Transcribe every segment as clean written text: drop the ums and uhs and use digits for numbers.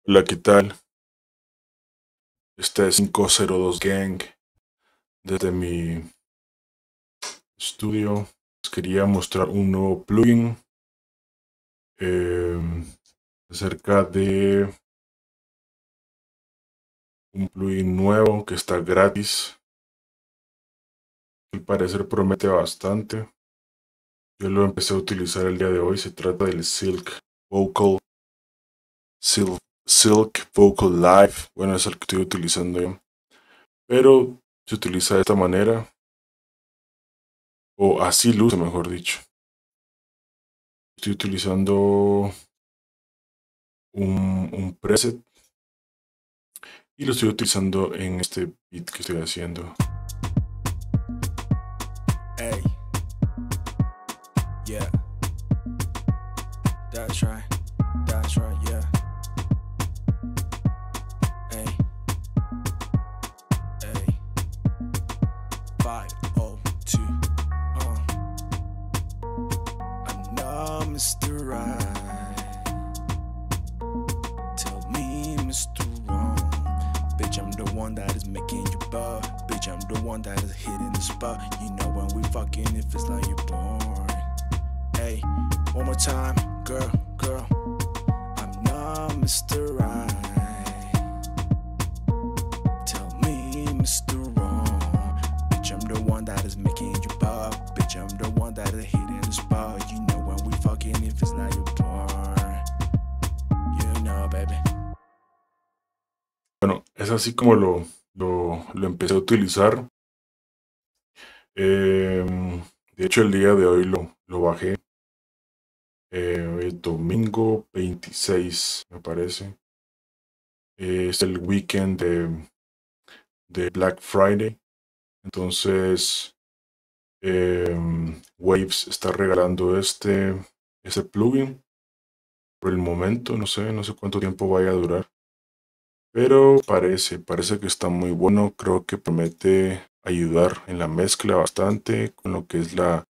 Hola, ¿qué tal? Este es 502 Gang desde mi estudio. Les quería mostrar un nuevo plugin eh, acerca de un plugin nuevo que está gratis. Al parecer promete bastante. Yo lo empecé a utilizar el día de hoy. Se trata del Vocal Silk, Silk Vocal Live. Bueno, es el que estoy utilizando yo. Pero se utiliza de esta manera, o así luce, mejor dicho. Estoy utilizando un preset y lo estoy utilizando en este beat que estoy haciendo. Hey, yeah, that's right, yeah. Hey, hey, 502. I know Mr. Right. Tell me, Mr. Wrong. Bitch, I'm the one that is making you bug. Bitch, I'm the one that is hitting the spot. You know when we fucking, it feels like you're born. Hey, one more time, girl. I'm not Mr. Right. Tell me, Mr. Wrong. Bitch, I'm the one that is making you pop. Bitch, I'm the one that is hitting the spot. You know when we fucking, it feels like you're born. You know, baby. Bueno, es así como lo empecé a utilizar. De hecho, el día de hoy lo bajé. El domingo 26, me parece. Es el weekend de Black Friday. Entonces, Waves está regalando ese plugin por el momento. No sé cuánto tiempo vaya a durar. Pero parece que está muy bueno. Creo que promete ayudar en la mezcla bastante con lo que es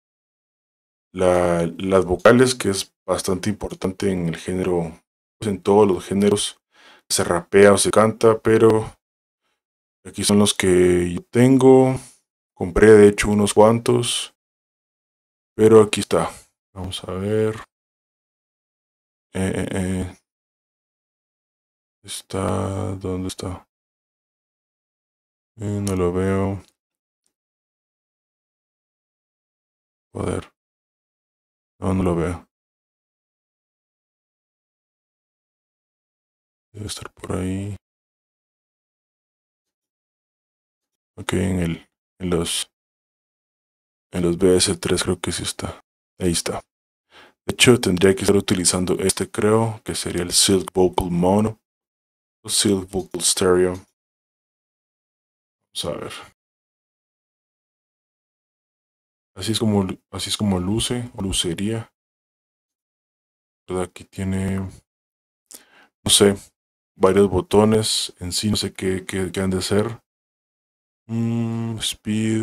las vocales, que es bastante importante en el género, pues en todos los géneros. Se rapea o se canta, pero aquí son los que yo tengo. Compré de hecho unos cuantos, pero aquí está. Vamos a ver. Eh, eh, eh, ¿Dónde está? No lo veo. Joder. No lo veo. Debe estar por ahí. Ok, en los, en los BS3 creo que sí está. Ahí está. De hecho, tendría que estar utilizando este, creo, que sería el Silk Vocal Mono o Silk Vocal Stereo. Vamos a ver. Así es como luce o lucería. ¿Verdad? Aquí tiene, no sé, varios botones en sí, no sé qué han de ser. Speed.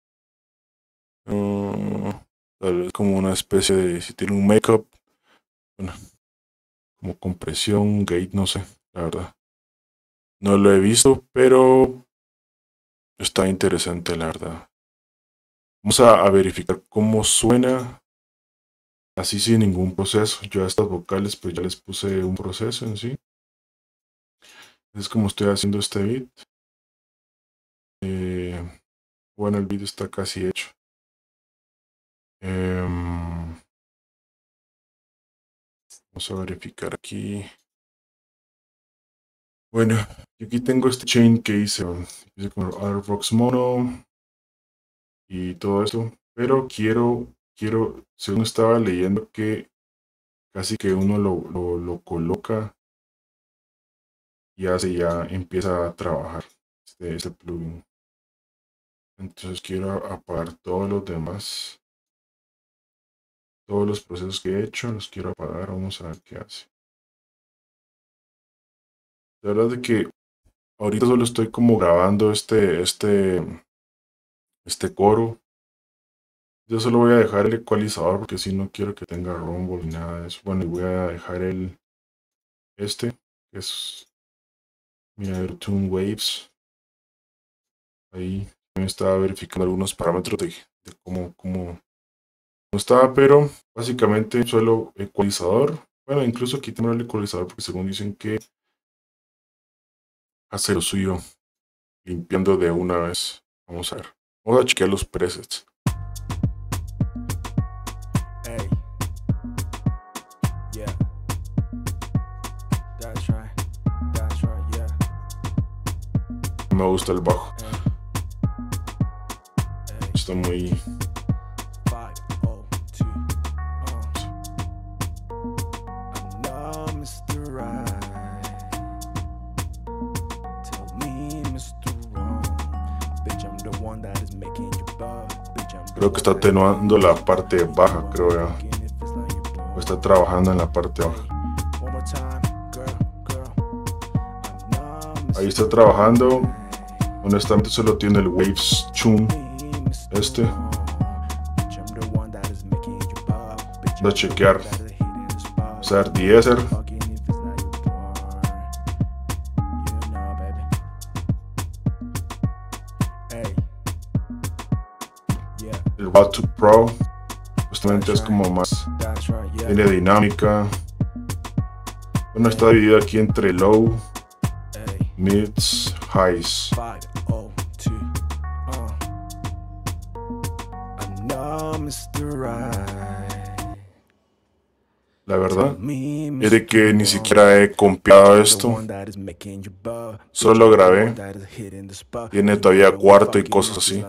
Tal vez como una especie de, si tiene un makeup, bueno, como compresión, gate, no sé, la verdad. No lo he visto, pero está interesante, la verdad. Vamos a verificar cómo suena así sin ningún proceso. Yo a estas vocales pues ya les puse un proceso en sí. Es como estoy haciendo este beat. Bueno, el beat está casi hecho. Vamos a verificar aquí. Bueno, yo aquí tengo este chain que hice con Airbox Mono y todo esto, pero según estaba leyendo que casi que uno lo coloca y ya empieza a trabajar este plugin. Entonces quiero apagar todos los demás, todos los procesos que he hecho, los quiero apagar. Vamos a ver qué hace. La verdad es que ahorita solo estoy como grabando este coro. Yo solo voy a dejar el ecualizador porque si no quiero que tenga rumble ni nada de eso. Bueno, y voy a dejar este. es, mira, Tune Waves. Ahí me estaba verificando algunos parámetros de cómo estaba, pero básicamente solo ecualizador. Bueno, incluso aquí tengo el ecualizador porque según dicen que hace lo suyo limpiando de una vez. Vamos a ver. Vamos a chequear los presets. Hey, yeah, that's right, yeah. Me gusta el bajo. Hey, Está muy... 502. I'm not Mr. Right. Tell me, Mr. Wrong. Bitch, I'm the one that is making you bug. Bitch, I'm the Creo que está atenuando la parte baja, creo ya. O está trabajando en la parte baja. Ahí está trabajando. Honestamente solo tiene el Waves Tune. Voy a chequear. Usar Deezer. El Watt Pro. Justamente es como más. Tiene dinámica. Bueno, está dividido aquí entre low, mids, highs. La verdad es de que ni siquiera he compiado esto. Solo lo grabé. Tiene todavía cuarto y cosas así.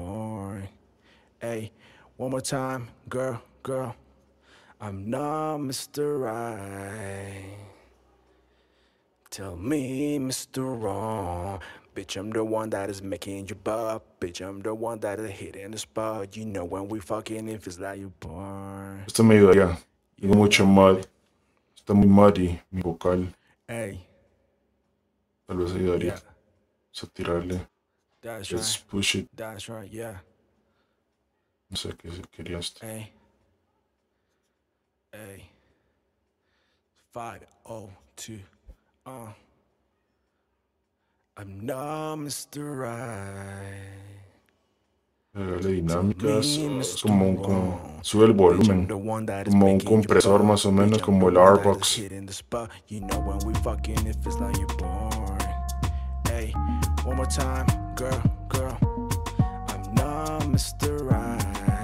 One more time, girl, girl. I'm not Mr. Right. Tell me, Mr. Wrong. Bitch, I'm the one that is making you buck. Bitch, I'm the one that is hitting the spot. You know when we fucking it feels like you born. Esto me ayudaría. Tengo mucho mud. Está muy muddy mi vocal. Hey. Tal vez ayudaría. Yeah. Vamos a tirarle. That's Let's right. push it. That's right, yeah. No sé qué quería esto. Hey. Hey. 502. I'm not Mr. Right. Darle dinámicas. Es como sube el volumen. Como un compresor más o menos, como el R-Box. You know when we fucking it feels like you're born. Hey, one more time, girl, girl. I'm not Mr. Right.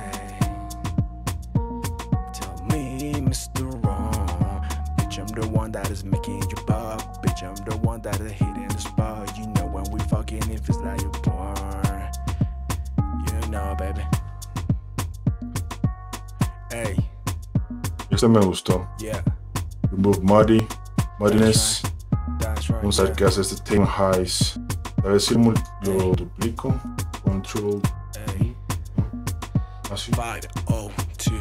Tell me, Mr. Wrong. Bitch, I'm the one that is making you buck. Bitch, I'm the one that is hitting the spot. You know when we fucking it feels like you're born. You know, baby. Hey. Este me gustó. Yeah. Remove muddiness. Vamos a ver qué hace este Tame Highs. A ver si lo duplico. Control. Así. 502.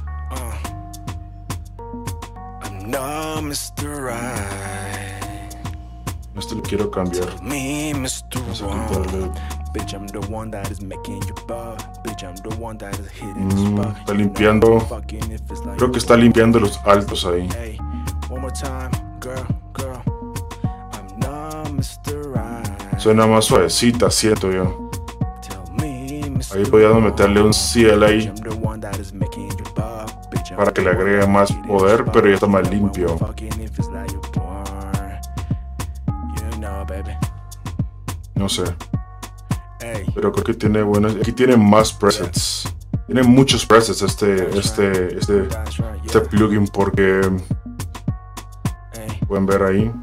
I'm not Mr. Right. Este lo quiero cambiar. Me, Mr. Vamos a Wrong. quitarle. Bitch, I'm the one that is making you buck. Bitch, I'm the one that is hitting the spot. Está limpiando. Creo que está limpiando los altos ahí. Hey, one more time, girl, girl. I'm not Mr. Right. Suena más suavecita, siento yo. Tell me, Mr. Ahí podíamos meterle un CLA Bitch, I'm the one that is making you buck. Bitch, I'm para que the le one agregue that más is hitting the poder, spot. pero ya está más You know when limpio. we fucking it feels like you're born. You know, baby. No sé. Hey. Pero creo que tiene buenas. Aquí tiene más presets. Tiene muchos presets este plugin porque pueden ver ahí.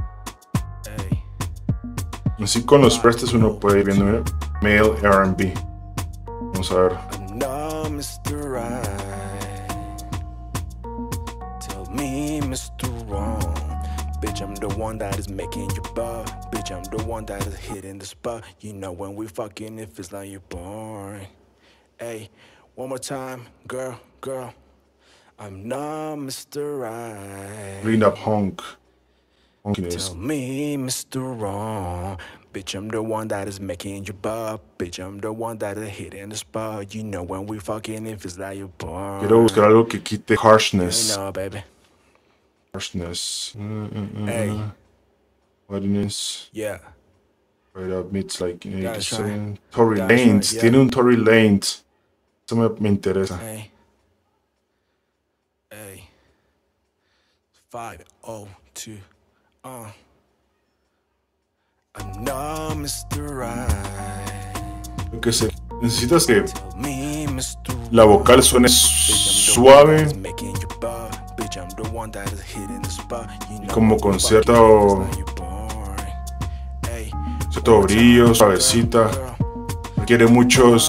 Así con los presets uno puede ir viendo, mira, male R&B. Vamos a ver. I'm not Mr. Right. Tell me, Mr. Wrong. Bitch, I'm the one that is making you buck. Bitch, I'm the one that is hitting the spot. You know when we fucking it feels like you're born. Hey, one more time, girl, girl. I'm not Mr. Right. Clean up honk. Honkiness. Tell me, Mr. Wrong. Bitch, I'm the one that is making you buck. Bitch, I'm the one that is hitting the spot. You know when we fucking it feels like you're born. Quiero buscar algo que quite harshness. You know, baby. Harshness. Hey. Audience. Yeah, Right up meets like in that's 87. right. Tory That's right, Lanez. yeah. Tiene un Tory Lanez. Eso me interesa. Hey. Hey. 502. I know, Mr. Right. Lo que necesitas que Tell me, Mr. la vocal suene suave y como con cierto brillo, suavecita. Requiere muchas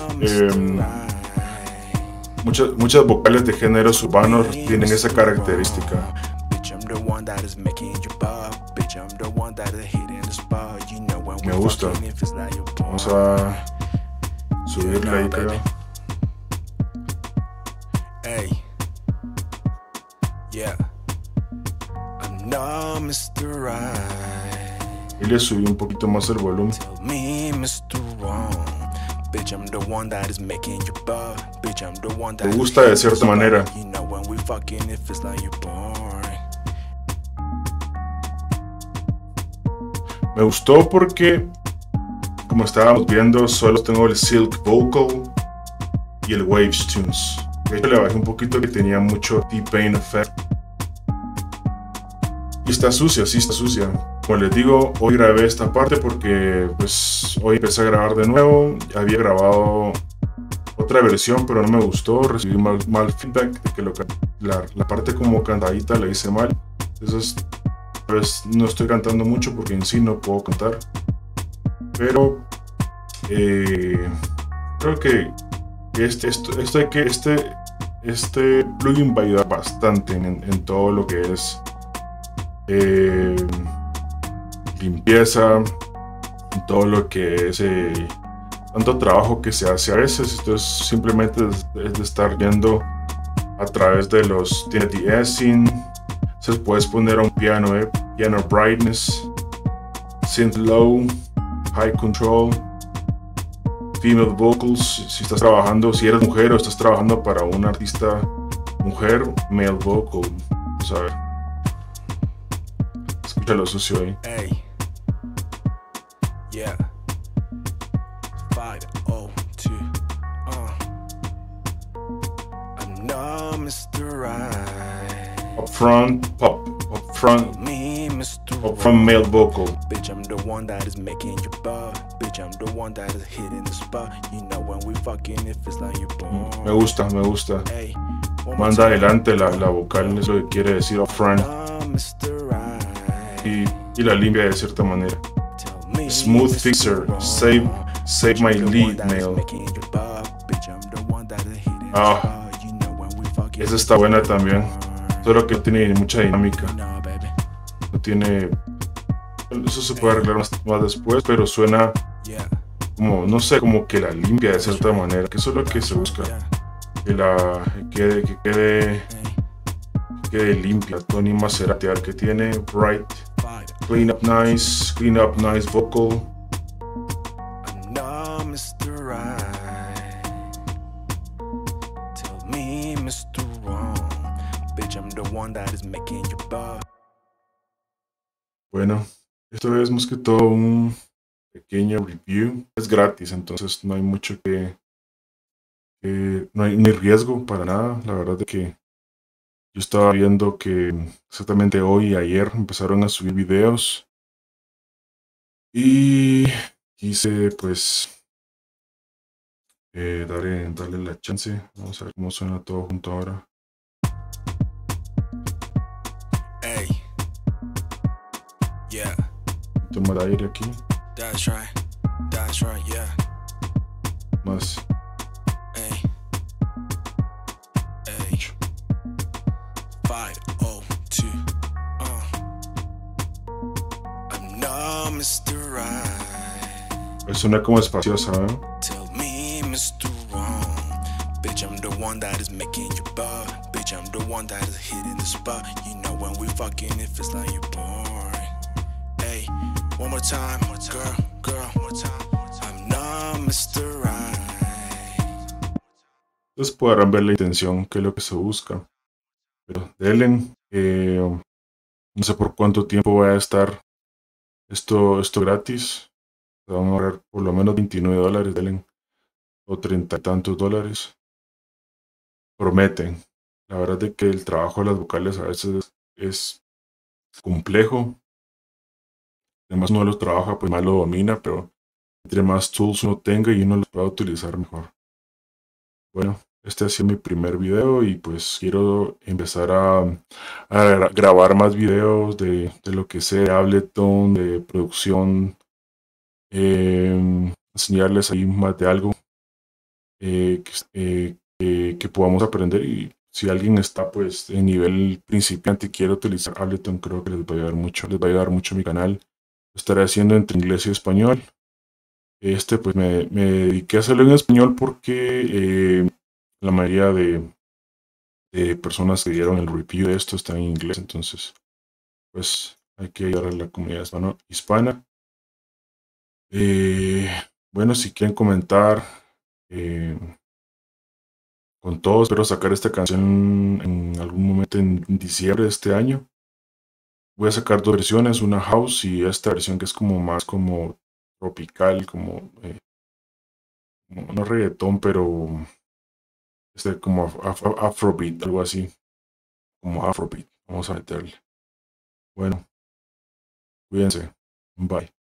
vocales de géneros urbanos tienen esa característica. Me gusta. Vamos a subirle ahí, creo. Hey, yeah, I know, Mr. Right. Y le subí un poquito más el volumen. Tell me, Mr. Wrong. Bitch, I'm the one that is making you bug. Bitch, I'm the one that Me gusta de cierta manera. You know when we fucking it feels like you're boring. Me gustó porque, como estábamos viendo, solo tengo el Silk Vocal y el Waves Tunes. De hecho, le bajé un poquito que tenía mucho T-Pain Effect. Y está sucia, sí está sucia. Como les digo, hoy grabé esta parte porque pues hoy empecé a grabar de nuevo. Había grabado otra versión, pero no me gustó. Recibí mal feedback de que la parte como cantadita la hice mal. Entonces, pues no estoy cantando mucho porque en sí no puedo cantar. Pero creo que este plugin va a ayudar bastante en todo lo que es limpieza, en todo lo que es tanto trabajo que se hace a veces. Esto es simplemente es de estar viendo a través de los de-essing. Entonces puedes poner a un piano brightness, synth low, high control, female vocals. Si estás trabajando, si eres mujer o estás trabajando para un artista mujer, male vocal. Vamos a ver. Escucha lo sucio ahí. Hey, yeah, 502. I know, Mr. Right. Up front male vocal. Bitch, I'm the one that is making you bug. Bitch, I'm the one that is hitting the spot. You know when we fucking it feels like you're born. Me gusta. Hey, Manda adelante la vocal, es lo que quiere decir up front. Y la limpia de cierta manera. Smooth fixer, save my lead, male. Esa está buena también. Solo que tiene mucha dinámica. No tiene. Eso se puede arreglar más después, pero suena como, no sé, como que la limpia de cierta manera. Que eso es lo que se busca. Que quede limpia. Tony Maserati, que tiene bright, clean up nice vocal. Bueno, esto es más que todo un pequeño review. Es gratis, entonces no hay mucho no hay ni riesgo para nada. La verdad es que yo estaba viendo que exactamente hoy y ayer empezaron a subir videos y quise pues darle la chance. Vamos a ver cómo suena todo junto ahora. Hey, yeah. Toma el aire aquí. That's right, yeah. Más. Hey, 502. I'm not Mr. Right. Suena como espaciosa, ¿eh? Tell me, Mr. Wrong. Bitch, I'm the one that is making you bug. Bitch, I'm the one that is hitting the spot. You know when we fucking it feels like you're boring. Hey, one more time, girl, one more time. I'm not Mr. Right. Entonces podrán ver la intención, que es lo que se busca. Pero denle, no sé por cuánto tiempo voy a estar Esto gratis. Se van a ahorrar por lo menos $29, denle, o 30 y tantos dólares. Prometen. La verdad es que el trabajo de las vocales a veces es complejo. Además uno los trabaja, pues más lo domina, pero entre más tools uno tenga y uno los pueda utilizar mejor. Bueno, este ha sido mi primer video y pues quiero empezar a grabar más videos de lo que sé, de Ableton, de producción, enseñarles ahí más de algo que podamos aprender. Y si alguien está pues en nivel principiante y quiere utilizar Ableton, creo que les va a ayudar mucho, les va a ayudar mucho mi canal. Lo estaré haciendo entre inglés y español. Pues me dediqué a hacerlo en español porque la mayoría de personas que dieron el review de esto están en inglés, entonces pues hay que ayudar a la comunidad hispana. Eh, bueno, si quieren comentar eh, con todos, espero sacar esta canción en algún momento en diciembre de este año. Voy a sacar dos versiones, una house y esta versión que es como más como tropical, no reggaetón, pero como afrobeat, algo así, como afrobeat. Vamos a meterle. Bueno, cuídense. Bye.